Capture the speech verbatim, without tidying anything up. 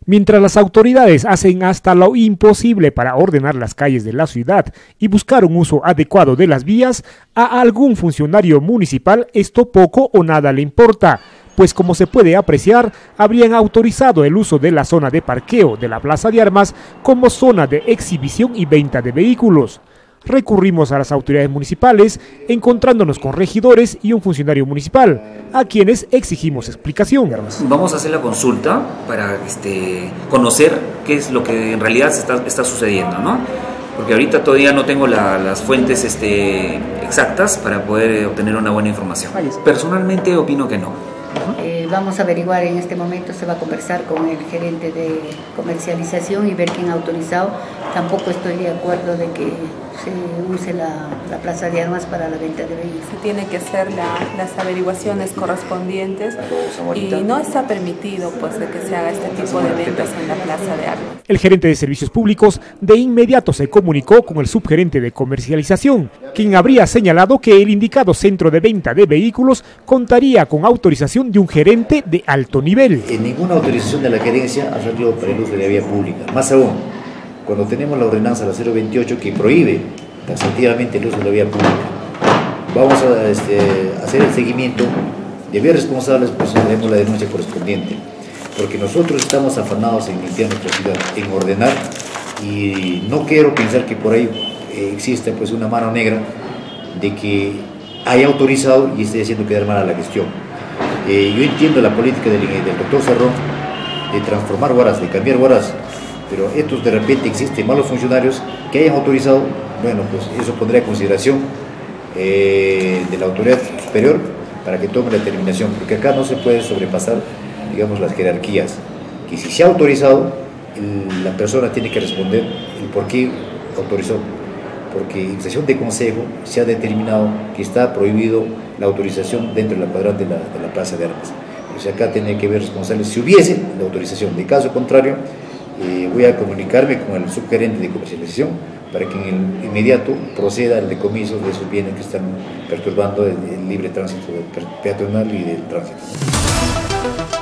Mientras las autoridades hacen hasta lo imposible para ordenar las calles de la ciudad y buscar un uso adecuado de las vías, a algún funcionario municipal esto poco o nada le importa, pues como se puede apreciar, habrían autorizado el uso de la zona de parqueo de la Plaza de Armas como zona de exhibición y venta de vehículos. Recurrimos a las autoridades municipales, encontrándonos con regidores y un funcionario municipal, a quienes exigimos explicación. Vamos a hacer la consulta para este, conocer qué es lo que en realidad está, está sucediendo, ¿no? Porque ahorita todavía no tengo la, las fuentes este, exactas para poder obtener una buena información. Personalmente opino que no. Eh, vamos a averiguar en este momento, se va a conversar con el gerente de comercialización y ver quién ha autorizado. Tampoco estoy de acuerdo de que se use la, la Plaza de Armas para la venta de vehículos. Se tiene que hacer la, las averiguaciones correspondientes y no está permitido pues de que se haga este tipo de ventas en la Plaza de Armas. El gerente de Servicios Públicos de inmediato se comunicó con el subgerente de comercialización, quien habría señalado que el indicado centro de venta de vehículos contaría con autorización de un gerente de alto nivel. En ninguna autorización de la gerencia ha salido para el uso de la vía pública. Más aún, cuando tenemos la ordenanza, la cero veintiocho, que prohíbe taxativamente el uso de la vía pública, vamos a este, hacer el seguimiento de vías responsables, pues haremos la denuncia correspondiente, porque nosotros estamos afanados en limpiar nuestra ciudad, en ordenar, y no quiero pensar que por ahí eh, exista pues una mano negra de que haya autorizado y esté haciendo quedar mal a la gestión. Eh, yo entiendo la política del, del doctor Cerrón de transformar Huaraz, de cambiar Huaraz, pero estos de repente existen malos funcionarios que hayan autorizado, bueno, pues eso pondrá en consideración eh, de la autoridad superior para que tome la determinación, porque acá no se puede sobrepasar, digamos, las jerarquías, que si se ha autorizado, el, la persona tiene que responder el por qué autorizó, porque en sesión de consejo se ha determinado que está prohibido la autorización dentro de la cuadrante de la, de la Plaza de Armas. O sea, acá tiene que haber responsables si hubiese la autorización. De caso contrario, eh, voy a comunicarme con el subgerente de comercialización para que en el inmediato proceda el decomiso de esos bienes que están perturbando el, el libre tránsito peatonal y del tránsito.